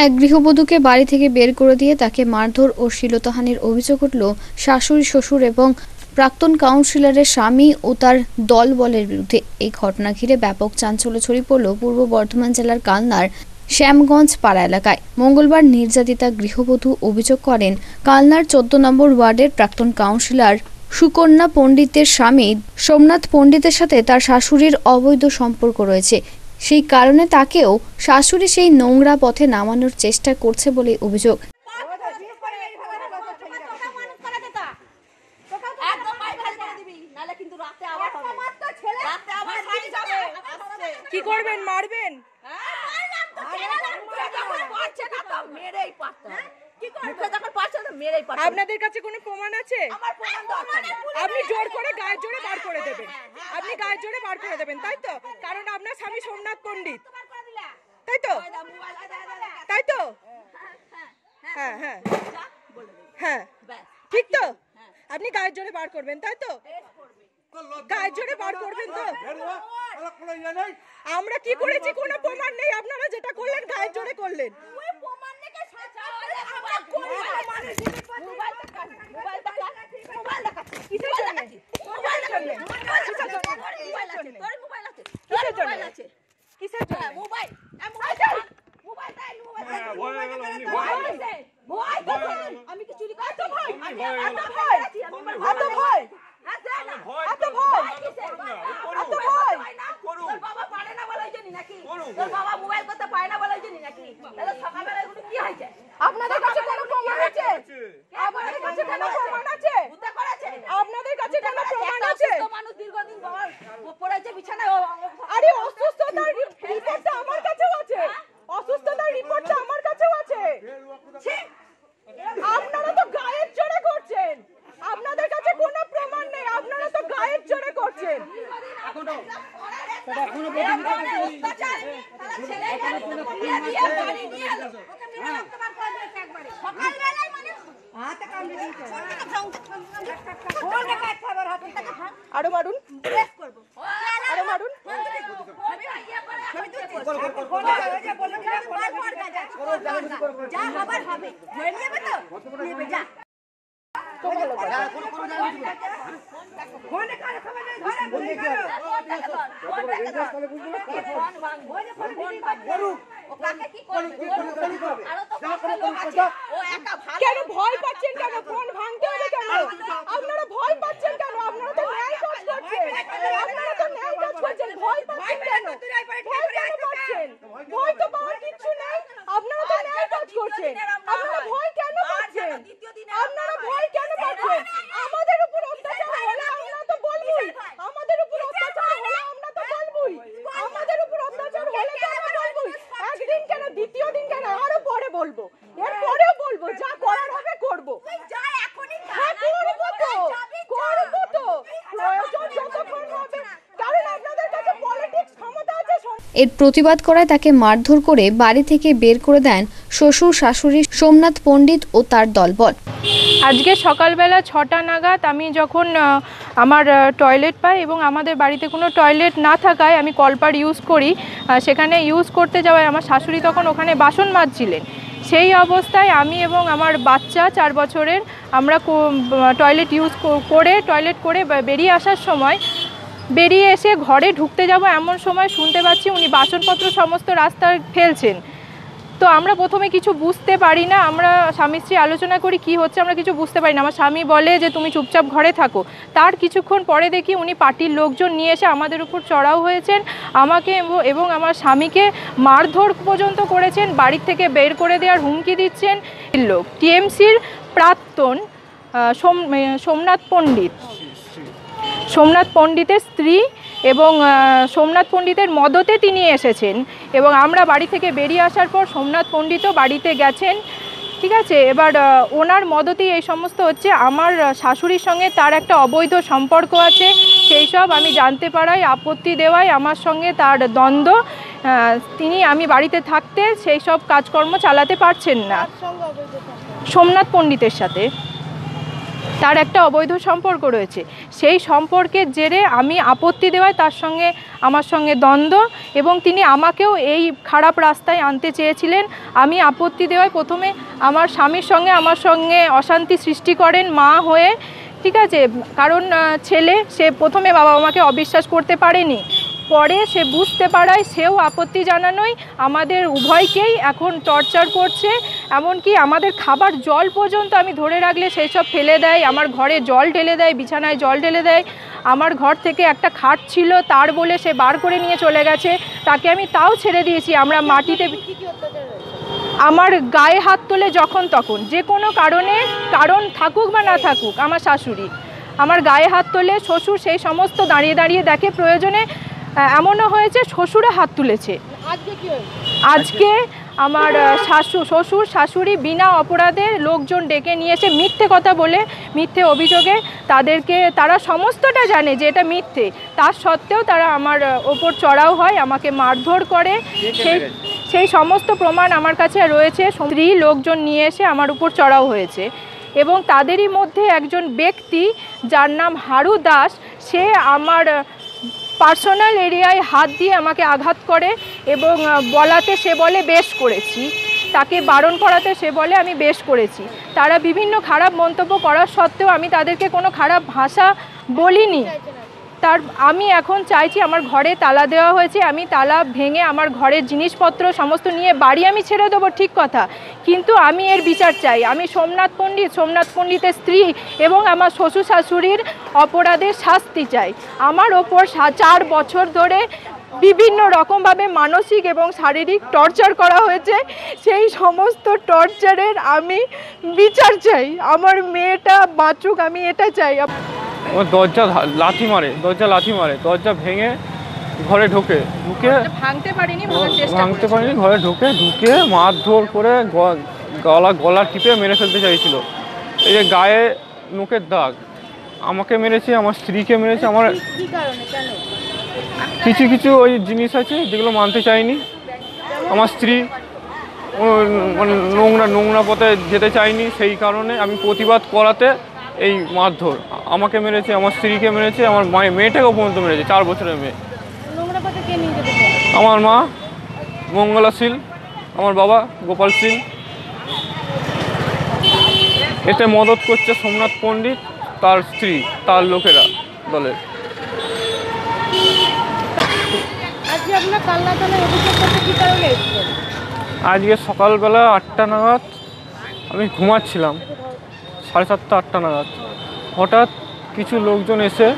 এক গৃহবধূকে বাড়ি থেকে বের করে দিয়ে তাকে মারধর ও শ্লীলতাহানির অভিযোগ উঠল শাশুড়ি, শ্বশুর এবং প্রাক্তন কাউন্সিলরের স্বামী ও তার দলবলের বিরুদ্ধে। এই ঘটনা ঘিরে ব্যাপক চাঞ্চল্য ছড়িয়ে পড়ল পূর্ব বর্ধমান জেলার কালনার শ্যামগঞ্জ পাড়া এলাকায়। মঙ্গলবার নির্যাতিতা গৃহবধূ অভিযোগ করেন, কালনার 14 নম্বর ওয়ার্ডের প্রাক্তন কাউন্সিলর সুকন্যা পণ্ডিতের স্বামী সোমনাথ পণ্ডিতের সাথে তার শাশুড়ির অবৈধ সম্পর্ক রয়েছে। সেই কারণে তাকেও শাশুড়ি সেই নোংরা পথে নামানোর চেষ্টা করছে বলে অভিযোগ। কি করবেন? মারবেন? আপনাদের কাছে কোনো প্রমাণ আছে? আপনি জোর করে গায়ের জোরে বার করে দেবেন। আপনি গায়ের জোরে বার করে দেবেন, তাই তো? কারণ আপনার স্বামী সোমনাথ পণ্ডিত, তাই তো? তাই তো? হ্যাঁ হ্যাঁ হ্যাঁ, ঠিক তো? আপনি গায়ের জোরে বার করবেন, তাই তো? গায়ের জোরে বার করবেন তো? আমরা কি করেছি? কোনো প্রমাণ নেই। আপনারা যেটা করলেন গায়ের জোরে করলেন। আমি কি চুরি করতে ভয়? এত ভয়? এত ভয়? এত ভয়? এত ভয়? তোর বাবা পারে না বলাই জানি নাকি? তোর বাবা মোবাইল করতে পারে না বলাই জানি নাকি? তাহলে সকালবেলা এগুলো কি হয়েছে? আপনাদের কাছে কোনো প্রমাণ আছে? আপনাদের কাছে কোনো প্রমাণ আছে? উদ্ধার করেছে? আপনাদের কাছে কোনো প্রমাণ আছে? মানুষ দীর্ঘদিন পড়েছে বিছানায়। আরে অসুস্থতার রিপোর্টটা আমার কাছেও আছে। অসুস্থতার রিপোর্টটা আমার কাছেও আছে। আপনারা তো গায়ের জোরে করছেন। আপনাদের কাছে কোনো প্রমাণ নেই, আপনারা তো গায়ের জোরে করছেন। আরো মারুন, আরো মারুন। যা হবার হবে, হয়ে যাবে তো? যা কেন ভয় পাচ্ছেন? কেন ফোন ভাঙতে হবে? কেন আপনারা ভয় পাচ্ছেন? কেন আপনারা তো ন্যায় কাজ করছেন। আপনারা তো ন্যায় কাজ করছেন, ভয় পাচ্ছেন কেন? ভয় কেন পাচ্ছেন? ভয় তো পাওয়ার কিছু নেই। আপনারা তো ন্যায় কাজ করছেন, আপনারা ভয় কেন পাচ্ছেন? আপনারা ভয় কেন পাচ্ছেন? আমাদের উপর অত্যাচার হলে আমরা তো বলবই। আমাদের উপর অত্যাচার হলে আমরা তো বলবই। আমাদের উপর অত্যাচার হলে তো আমরা বলবই। একদিন কেন, দ্বিতীয় দিন কেন, আরো পরে বলবো, এর পরেও বলবো। যা করার হবে করবো। হ্যাঁ করবো তো, করবো তো। প্রয়োজন যতক্ষণ হবে, কারণ আপনাদের কাছে পলিটিক্স ক্ষমতা আছে। এর প্রতিবাদ করায় তাকে মারধর করে বাড়ি থেকে বের করে দেন শ্বশুর, শাশুড়ি সোমনাথ পণ্ডিত ও তার দলবল। আজকে সকালবেলা 6টা নাগাদ আমি যখন আমার টয়লেট পাই এবং আমাদের বাড়িতে কোনো টয়লেট না থাকায় আমি কলপার ইউজ করি, সেখানে ইউজ করতে যাওয়ায় আমার শাশুড়ি তখন ওখানে বাসন মাজছিলেন। সেই অবস্থায় আমি এবং আমার বাচ্চা 4 বছরের আমরা টয়লেট করে বেরিয়ে আসার সময়, বেরিয়ে এসে ঘরে ঢুকতে যাব এমন সময় শুনতে পাচ্ছি উনি বাসনপত্র সমস্ত রাস্তায় ফেলছেন। তো আমরা প্রথমে কিছু বুঝতে পারি না, আমরা স্বামী স্ত্রী আলোচনা করি কি হচ্ছে, আমরা কিছু বুঝতে পারি না। আমার স্বামী বলে যে তুমি চুপচাপ ঘরে থাকো। তার কিছুক্ষণ পরে দেখি উনি পার্টির লোকজন নিয়ে এসে আমাদের উপর চড়াও হয়েছেন, আমাকে এবং আমার স্বামীকে মারধর পর্যন্ত করেছেন, বাড়ির থেকে বের করে দেওয়ার হুমকি দিচ্ছেন। লোক টিএমসির প্রাক্তন সোমনাথ পণ্ডিতের স্ত্রী এবং সোমনাথ পণ্ডিতের মদতে তিনি এসেছেন এবং আমরা বাড়ি থেকে বেরিয়ে আসার পর সোমনাথ পণ্ডিতও বাড়িতে গেছেন। ঠিক আছে, এবার ওনার মদতেই এই সমস্ত হচ্ছে। আমার শাশুড়ির সঙ্গে তার একটা অবৈধ সম্পর্ক আছে, সেই সব আমি জানতে পারাই, আপত্তি দেওয়ায় আমার সঙ্গে তার দ্বন্দ্ব। আমি বাড়িতে থাকতে সেই সব কাজকর্ম চালাতে পারছেন না সোমনাথ পণ্ডিতের সাথে। তার একটা অবৈধ সম্পর্ক রয়েছে। সেই সম্পর্কের জেরে আমি আপত্তি দেওয়ায় তার সঙ্গে আমার সঙ্গে দ্বন্দ্ব, এবং তিনি আমাকেও এই খারাপ রাস্তায় আনতে চেয়েছিলেন। আমি আপত্তি দেওয়ায় প্রথমে আমার স্বামীর সঙ্গে আমার সঙ্গে অশান্তি সৃষ্টি করেন মা হয়ে, ঠিক আছে, কারণ ছেলে সে প্রথমে বাবা মাকে অবিশ্বাস করতে পারেনি, পরে সে বুঝতে পারায় সেও আপত্তি জানানোই আমাদের উভয়কেই এখন টর্চার করছে। এমনকি আমাদের খাবার জল পর্যন্ত আমি ধরে রাখলে সেই সব ফেলে দেয়, আমার ঘরে জল ঢেলে দেয়, বিছানায় জল ঢেলে দেয়। আমার ঘর থেকে একটা খাট ছিল তার বলে সে বার করে নিয়ে চলে গেছে, তাকে আমি তাও ছেড়ে দিয়েছি। আমরা মাটিতে আমার গায়ে হাত তোলে যখন তখন, যে কোনো কারণ থাকুক বা না থাকুক, আমার শাশুড়ি আমার গায়ে হাত তোলে, শ্বশুর সেই সমস্ত দাঁড়িয়ে দাঁড়িয়ে দেখে। প্রয়োজনে এমনও হয়েছে শ্বশুরে হাত তুলেছে। আজকে আমার শ্বশুর শাশুড়ি বিনা অপরাধে লোকজন ডেকে নিয়েছে মিথ্যে কথা বলে, মিথ্যে অভিযোগে। তারা সমস্তটা জানে যে এটা মিথ্যে, তার সত্ত্বেও তারা আমার ওপর চড়াও হয়, আমাকে মারধর করে। সেই সমস্ত প্রমাণ আমার কাছে রয়েছে। স্ত্রী লোকজন নিয়ে এসে আমার উপর চড়াও হয়েছে, এবং তাদেরই মধ্যে একজন ব্যক্তি যার নাম হারু দাস, সে আমার পার্সোনাল এরিয়ায় হাত দিয়ে আমাকে আঘাত করে, এবং বলাতে সে বলে বেশ করেছি, তাকে বারণ করাতে সে বলে আমি বেশ করেছি। তারা বিভিন্ন খারাপ মন্তব্য করার সত্ত্বেও আমি তাদেরকে কোনো খারাপ ভাষা বলিনি। আমি এখন চাইছি, আমার ঘরে তালা দেওয়া হয়েছে, আমি তালা ভেঙে আমার ঘরের জিনিসপত্র সমস্ত নিয়ে বাড়ি আমি ছেড়ে দেবো, ঠিক কথা, কিন্তু আমি এর বিচার চাই। আমি সোমনাথ পণ্ডিতের স্ত্রী এবং আমার শ্বশুর শাশুড়ির অপরাধের শাস্তি চাই। আমার ওপর 4 বছর ধরে বিভিন্ন রকমভাবে মানসিক এবং শারীরিক টর্চার করা হয়েছে, সেই সমস্ত টর্চারের আমি বিচার চাই। আমার মেয়েটা বাঁচুক, আমি এটা চাই। ও দরজা লাথি মারে, দরজা ভেঙে ঘরে ঢুকে ভাঙতে পারিনি, ঘরে ঢুকে মারধর করে গলা টিপে মেরে ফেলতে চাইছিল। এই যে গায়ে মুখের দাগ, আমাকে মেরেছে, আমার স্ত্রীকে মেরেছে। আমার কিছু ওই জিনিস আছে যেগুলো মানতে চাইনি। আমার স্ত্রী মানে নোংরা পথে যেতে চাইনি, সেই কারণে আমি প্রতিবাদ করাতে এই মারধর আমাকে মেরেছে, আমার স্ত্রীকে মেরেছে, আমার মেয়েটাকেও পর্যন্ত মেরেছে, 4 বছরের মেয়ে। আমার মা মঙ্গলা শীল, আমার বাবা গোপাল শীল। এতে মদত করছে সোমনাথ পণ্ডিত, তার স্ত্রী, তার লোকেরা দলের। আজকে সকালবেলা 8টা নাগাদ আমি ঘুমাচ্ছিলাম, 7:30 8টা নাগাদ হঠাৎ কিছু লোকজন এসে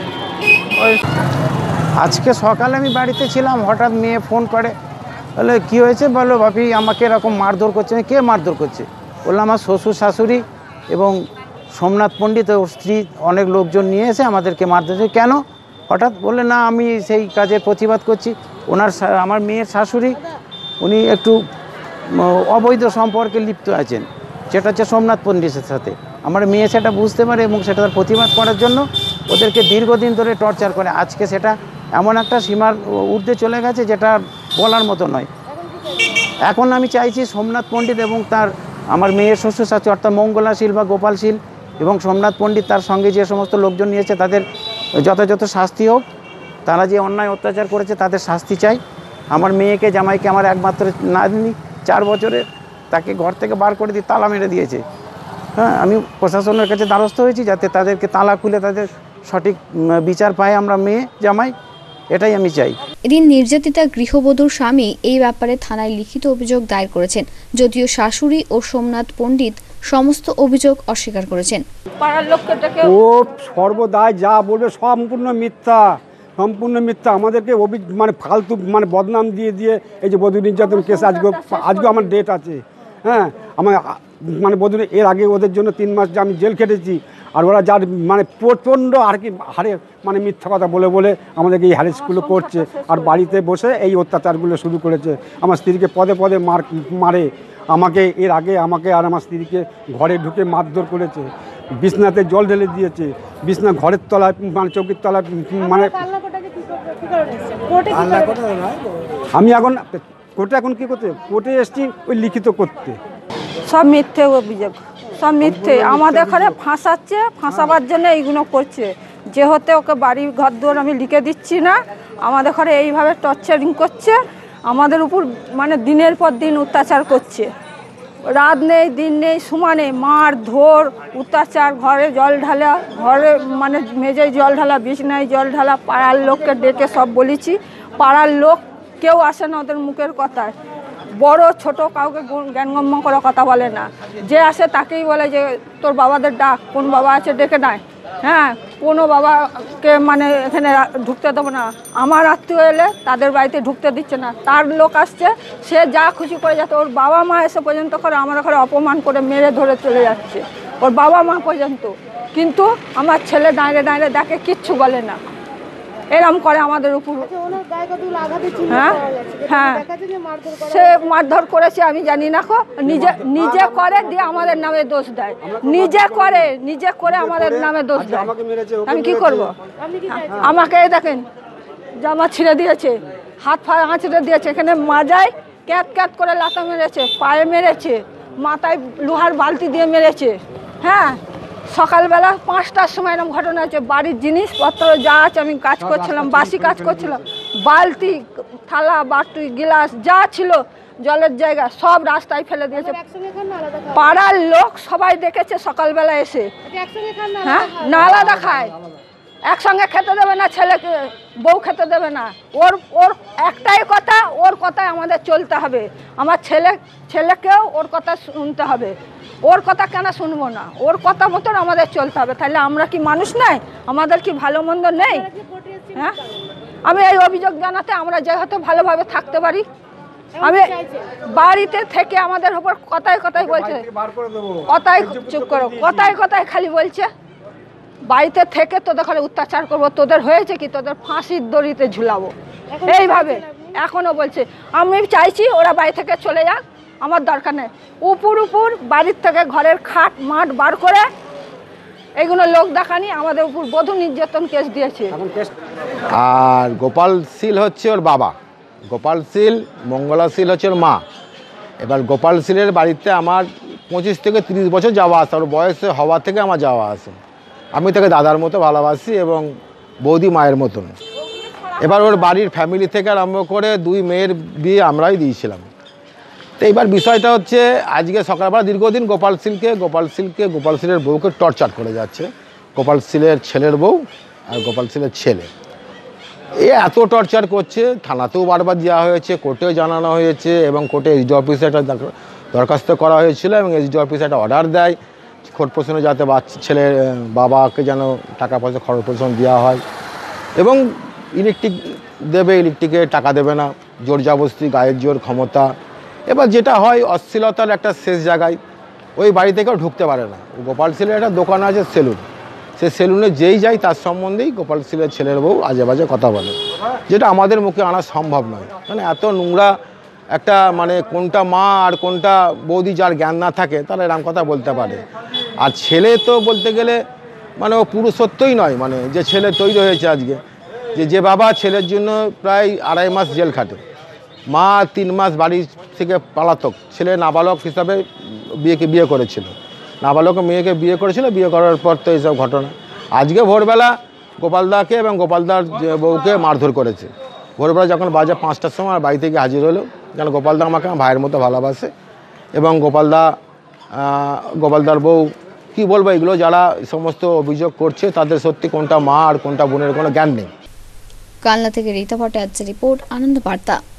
আজকে সকালে আমি বাড়িতে ছিলাম, হঠাৎ মেয়ে ফোন করে, বলে কী হয়েছে, বলো ভাবি আমাকে এরকম মারধর করছে। কে মারধর করছে? বললাম আমার শ্বশুর শাশুড়ি এবং সোমনাথ পণ্ডিত ও স্ত্রী অনেক লোকজন নিয়ে এসে আমাদেরকে মারধর। কেন? হঠাৎ বললে না আমি সেই কাজের প্রতিবাদ করছি। আমার মেয়ের শাশুড়ি উনি একটু অবৈধ সম্পর্কে লিপ্ত আছেন, সেটা হচ্ছে সোমনাথ পণ্ডিতের সাথে। আমার মেয়ে সেটা বুঝতে পারে এবং সেটা প্রতিবাদ করার জন্য ওদেরকে দীর্ঘদিন ধরে টর্চার করে। আজকে সেটা এমন একটা সীমার ঊর্ধ্বে চলে গেছে যেটা বলার মতো নয়। এখন আমি চাইছি সোমনাথ পণ্ডিত এবং আমার মেয়ের শ্বশুর শাশুড়ি অর্থাৎ মঙ্গলা শীল বা গোপাল শীল এবং সোমনাথ পণ্ডিত তার সঙ্গে যে সমস্ত লোকজন নিয়েছে তাদের যথাযথ শাস্তি হোক। তারা যে অন্যায় অত্যাচার করেছে তাদের শাস্তি চাই। আমার মেয়েকে জামাইকে আমার একমাত্র নাতনি 4 বছরে, তাকে ঘর থেকে বার করে দিয়ে তালা মেরে দিয়েছে। হ্যাঁ, আমি প্রশাসনের কাছে দ্বারস্থ হয়েছি যাতে তাদেরকে তালা খুলে তাদের সঠিক বিচার পায় আমরা মেয়ে জামাই, এটাই আমি চাই। এদিন নির্যাতিতা গৃহবধূর স্বামী এই ব্যাপারে থানায় লিখিত অভিযোগ দায়ের করেছেন, যদিও শাশুড়ি ও সোমনাথ পণ্ডিত সমস্ত অভিযোগ অস্বীকার করেছেন। ও সর্বদাই যা বলবে সম্পূর্ণ মিথ্যা। আমাদেরকে মানে ফালতু মানে বদনাম দিয়ে এই যে বধূ নির্যাতন কেস আজকে আমার ডেট আছে। হ্যাঁ, আমার মানে বধূ এর আগে ওদের জন্য 3 মাস আমি জেল খেটেছি। আর ওরা যার মানে প্রচণ্ড হারে মানে মিথ্যা কথা বলে আমাদেরকে এই হ্যারেসগুলো করছে। আর বাড়িতে বসে এই অত্যাচারগুলো শুরু করেছে। আমার স্ত্রীকে পদে মারে, এর আগে আমাকে আর আমার স্ত্রীকে ঘরে ঢুকে মারধর করেছে, বিছনাতে জল ঢেলে দিয়েছে, বিছনা ঘরের তলায় মানে চৌকির তলায় মানে। আমি এখন কোর্টে কি করতে? কোর্টে এসেছি ওই লিখিত করতে। সব মিথ্যে অভিযোগ। সব মিথ্যে। আমাদের ঘরে ফাঁসাচ্ছে, ফাঁসাবার জন্য এইগুলো করছে। যেহেতু ওকে বাড়ি ঘর দুয়ার আমি লিখে দিচ্ছি না, আমাদের ঘরে এইভাবে টর্চারিং করছে, আমাদের উপর মানে দিনের পর দিন অত্যাচার করছে। রাত নেই দিন নেই সমানে মার ধর অত্যাচার, ঘরে জল ঢালা, ঘরে মানে মেঝেয় জল ঢালা, বিছনায় জল ঢালা। পাড়ার লোককে ডেকে সব বলেছি, পাড়ার লোক কেউ আসে না ওদের মুখের কথায়। বড় ছোট কাউকে জ্ঞানগম্য করে কথা বলে না, যে আসে তাকেই বলে যে তোর বাবাদের ডাক, কোন বাবা আছে ডেকে নেয়। হ্যাঁ, কোনো বাবাকে মানে এখানে ঢুকতে দেবো না। আমার আত্মীয় এলে তাদের বাড়িতে ঢুকতে দিচ্ছে না, তার লোক আসছে সে যা খুশি করে যাচ্ছে। ওর বাবা মা এসে পর্যন্ত করে আমার ঘরে অপমান করে মেরে ধরে চলে যাচ্ছে, ওর বাবা মা পর্যন্ত। কিন্তু আমার ছেলে দাঁড়িয়ে দাঁড়িয়ে দেখে, কিচ্ছু বলে না। এরম করে আমাদের উপর। হ্যাঁ হ্যাঁ, সে মারধর করেছে আমি জানি না। নিজে নিজে করে দিয়ে আমাদের নামে দোষ দেয়, নিজে করে আমাদের নামে দোষ দেয়। আমি কি করব? আমাকে দেখেন জামা ছিঁড়ে দিয়েছে, হাত পা আঁচড়ে দিয়েছে, এখানে মাজায় ক্যাত ক্যাত করে লাথা মেরেছে, পায়ে মেরেছে, মাথায় লোহার বালতি দিয়ে মেরেছে। হ্যাঁ, সকালবেলা 5টার সময় এরকম ঘটনা হচ্ছে। বাড়ির জিনিসপত্র যা আছে, আমি কাজ করছিলাম, বাসি কাজ করছিলাম, বালতি থালা বাটি গিলাস যা ছিল জলের জায়গা সব রাস্তায় ফেলে দিয়েছে। পাড়ার লোক সবাই দেখেছে সকালবেলা এসে। হ্যাঁ, না আলাদা খায়, একসঙ্গে খেতে দেবে না, ছেলেকে বউ খেতে দেবে না। ওর একটাই কথা, ওর কথায় আমাদের চলতে হবে। আমার ছেলেকেও ওর কথা শুনতে হবে। ওর কথা কেন শুনবো না? ওর কথা মতন আমাদের চলতে হবে। তাহলে আমরা কি মানুষ নাই? আমাদের কি ভালো মন্দ নেই? হ্যাঁ, আমি এই অভিযোগ জানাতে আমরা যেহেতু ভালোভাবে থাকতে পারি। আমি বাড়িতে থেকে আমাদের উপর কথায় কথায় বলছে, কথায় চুপ করো, কথায় কথায় খালি বলছে বাড়িতে থেকে তোদের ঘরে অত্যাচার করবো, তোদের হয়েছে কি, তোদের ফাঁসির দড়িতে ঝুলাবো, এইভাবে এখনো বলছে। আমি চাইছি ওরা বাড়ি থেকে চলে যাক, আমার দরকার নেই। উপর বাড়ির থেকে ঘরের খাট মাঠ বার করে এইগুলো লোক দেখানি আমাদের উপর বধূ নির্যাতন কেস দিয়েছে। আর গোপাল শীল হচ্ছে ওর বাবা, গোপাল শীল, মঙ্গলা শীল হচ্ছে ওর মা। এবার গোপাল শীলের বাড়িতে আমার 25 থেকে 30 বছর যাওয়া আসা, ওর বয়সে হওয়া থেকে আমার যাওয়া আসে। আমি তাকে দাদার মতো ভালোবাসি এবং বৌদি মায়ের মতন। এবার ওর বাড়ির ফ্যামিলি থেকে আরম্ভ করে 2 মেয়ের বিয়ে আমরাই দিয়েছিলাম। তো এইবার বিষয়টা হচ্ছে আজকে সকালবেলা দীর্ঘদিন গোপাল শীলের বউকে টর্চার করে যাচ্ছে, গোপাল শীলের ছেলের বউ আর গোপাল শীলের ছেলে। এত টর্চার করছে, থানাতেও বারবার দেওয়া হয়েছে, কোর্টেও জানানো হয়েছে এবং কোর্টে এসডি অফিসে একটা দরখাস্ত করা হয়েছিল এবং এসডি অফিসে একটা অর্ডার দেয় খরচ পোষণে যাতে ছেলের বাবাকে যেন টাকা পয়সা খরচ পোষণ দেওয়া হয় এবং ইলেকট্রিক দেবে, ইলেকট্রিকে টাকা দেবে না, জোর জবরদস্তি, গায়ের জোর, ক্ষমতা। এবার যেটা হয় অশ্লীলতার একটা শেষ জায়গায়, ওই বাড়ি থেকেও ঢুকতে পারে না। গোপাল শীলের একটা দোকান আছে সেলুন, সে সেলুনে যেই যায় তার সম্বন্ধেই গোপাল শীলের ছেলের বউ আজে বাজে কথা বলে, যেটা আমাদের মুখে আনা সম্ভব নয়। মানে এত নোংরা একটা, মানে কোনটা মা আর কোনটা বৌদি যার জ্ঞান না থাকে তারা এরকম কথা বলতে পারে। আর ছেলে তো বলতে গেলে মানে ও পুরুষত্বই নয়, মানে যে ছেলে তৈরি হয়েছে আজকে, যে বাবা ছেলের জন্য প্রায় 2.5 মাস জেল খাটে, মা 3 মাস বাড়ি থেকে পালাতক, ছেলে নাবালক হিসাবে বিয়ে করেছিল, নাবালক মেয়েকে বিয়ে করেছিল, বিয়ে করার পর তো এইসব ঘটনা। আজকে ভোরবেলা গোপালদাকে এবং গোপালদার বউকে মারধর করেছে। ভোরবেলা যখন বাজে 5টার সময় বাড়ি থেকে হাজির হলো, যেন গোপালদা আমাকে ভাইয়ের মতো ভালোবাসে এবং গোপালদার বউ কি বলবো, এগুলো যারা সমস্ত অভিযোগ করছে তাদের সত্যি কোনটা মা আর কোনটা বোনের কোনো জ্ঞান নেই। কালনা থেকে রীতা ভট্টাচার্যের রিপোর্ট, আনন্দ বার্তা।